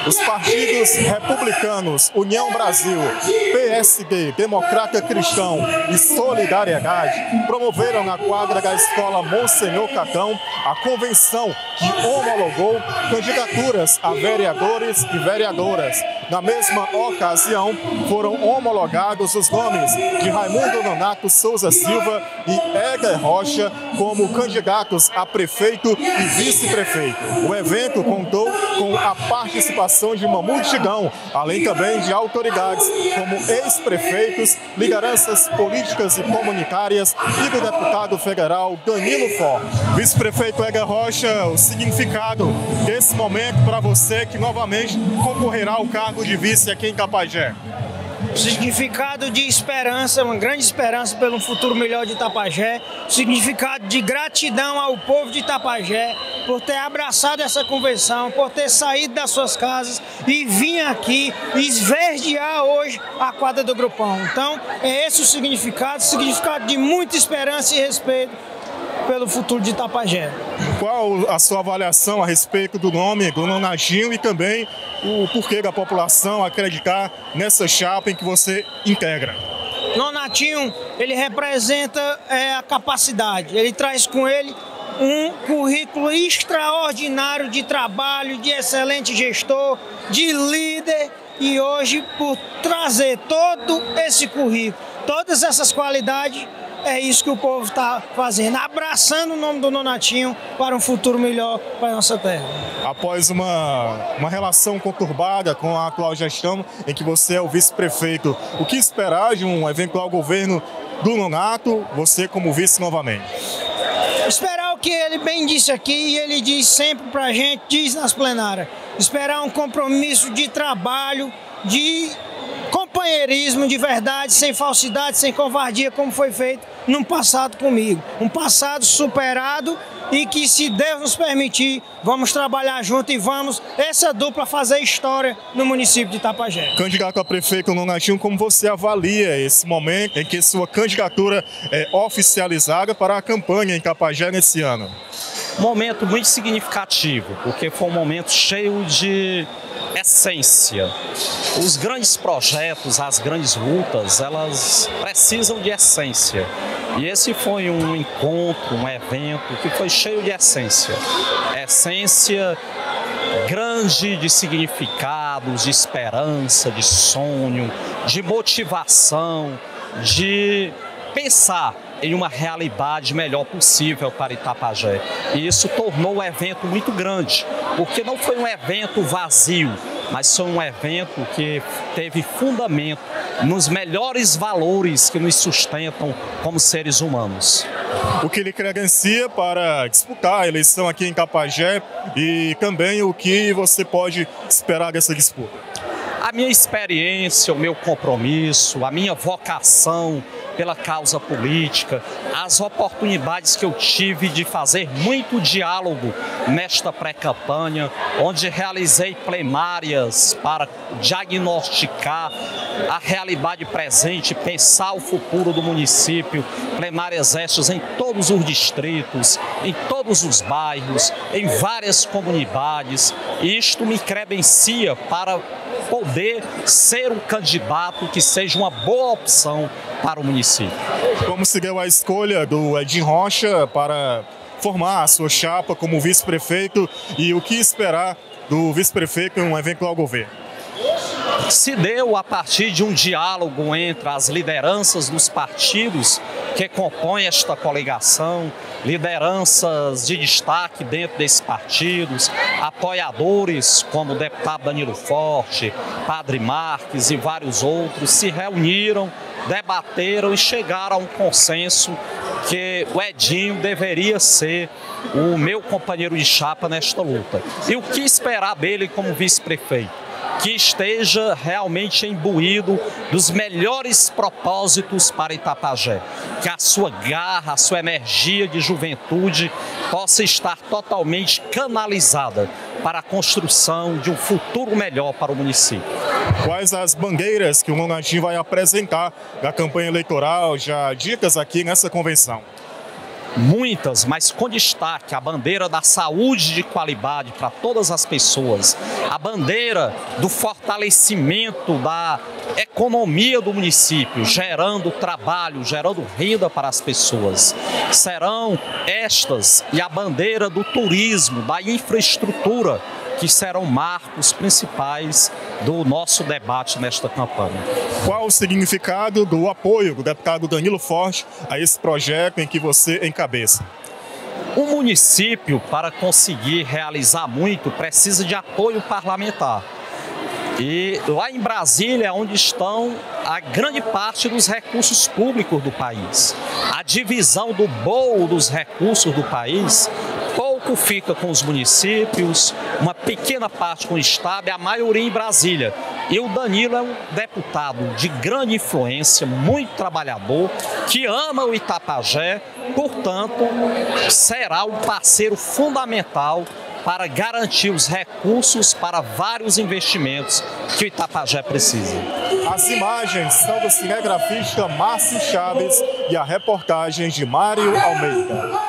Os partidos republicanos, União Brasil, PSD, Democrata Cristão e Solidariedade promoveram na quadra da Escola Monsenhor Catão a convenção que homologou candidaturas a vereadores e vereadoras. Na mesma ocasião, foram homologados os nomes de Raimundo Nonato Souza Silva e Éger Rocha como candidatos a prefeito e vice-prefeito. O evento contou com a participação de uma multidão, além também de autoridades como ex-prefeitos, lideranças políticas e comunitárias e do deputado federal Danilo Forte. Vice-prefeito Éger Rocha, o significado desse momento para você que novamente concorrerá ao cargo de vice aqui em Itapajé? Significado de esperança, uma grande esperança pelo futuro melhor de Itapajé. Significado de gratidão ao povo de Itapajé por ter abraçado essa convenção, por ter saído das suas casas e vir aqui esverdear hoje a quadra do Grupão. Então, é esse o significado de muita esperança e respeito pelo futuro de Itapajé. Qual a sua avaliação a respeito do nome do Nonatinho e também o porquê da população acreditar nessa chapa em que você integra? Nonatinho, ele representa a capacidade, ele traz com ele um currículo extraordinário de trabalho, de excelente gestor, de líder, e hoje, por trazer todo esse currículo, todas essas qualidades, é isso que o povo está fazendo, abraçando o nome do Nonatinho para um futuro melhor para a nossa terra. Após uma relação conturbada com a atual gestão, em que você é o vice-prefeito, o que esperar de um eventual governo do Nonato, você como vice novamente? Esperar o que ele bem disse aqui e ele diz sempre para a gente, diz nas plenárias, esperar um compromisso de trabalho, de companheirismo de verdade, sem falsidade, sem covardia, como foi feito no passado comigo. Um passado superado e que, se Deus nos permitir, vamos trabalhar junto e vamos, essa dupla, fazer história no município de Itapajé. Candidato a prefeito Nonatinho, como você avalia esse momento em que sua candidatura é oficializada para a campanha em Itapajé nesse ano? Momento muito significativo, porque foi um momento cheio de essência. Os grandes projetos, as grandes lutas, elas precisam de essência. E esse foi um encontro, um evento que foi cheio de essência. Essência grande de significados, de esperança, de sonho, de motivação, de pensar em uma realidade melhor possível para Itapajé. E isso tornou o evento muito grande, porque não foi um evento vazio, mas foi um evento que teve fundamento nos melhores valores que nos sustentam como seres humanos. O que lhe credencia para disputar a eleição aqui em Itapajé e também o que você pode esperar dessa disputa? A minha experiência, o meu compromisso, a minha vocação pela causa política, as oportunidades que eu tive de fazer muito diálogo nesta pré-campanha, onde realizei plenárias para diagnosticar a realidade presente, pensar o futuro do município, plenárias estas em todos os distritos, em todos os bairros, em várias comunidades, e isto me credencia para poder ser um candidato que seja uma boa opção para o município. Como se deu a escolha do Éger Rocha para formar a sua chapa como vice-prefeito e o que esperar do vice-prefeito em um eventual governo? Se deu a partir de um diálogo entre as lideranças dos partidos que compõem esta coligação, lideranças de destaque dentro desses partidos, apoiadores como o deputado Danilo Forte, Padre Marques e vários outros se reuniram, debateram e chegaram a um consenso que o Edinho deveria ser o meu companheiro de chapa nesta luta. E o que esperar dele como vice-prefeito? Que esteja realmente imbuído dos melhores propósitos para Itapajé, que a sua garra, a sua energia de juventude possa estar totalmente canalizada para a construção de um futuro melhor para o município. Quais as bandeiras que o Nonatinho vai apresentar da campanha eleitoral, já dicas aqui nessa convenção? muitas, mas com destaque a bandeira da saúde de qualidade para todas as pessoas, a bandeira do fortalecimento da economia do município, gerando trabalho, gerando renda para as pessoas. Serão estas e a bandeira do turismo, da infraestrutura, que serão marcos principais do nosso debate nesta campanha. Qual o significado do apoio do deputado Danilo Forte a esse projeto em que você encabeça? O município, para conseguir realizar muito, precisa de apoio parlamentar. E lá em Brasília é onde estão a grande parte dos recursos públicos do país. A divisão do bolo dos recursos do país, pouco fica com os municípios, uma pequena parte com o Estado e a maioria em Brasília. E o Danilo é um deputado de grande influência, muito trabalhador, que ama o Itapajé, portanto, será um parceiro fundamental para garantir os recursos para vários investimentos que o Itapajé precisa. As imagens são do cinegrafista Márcio Chaves e a reportagem de Mário Almeida.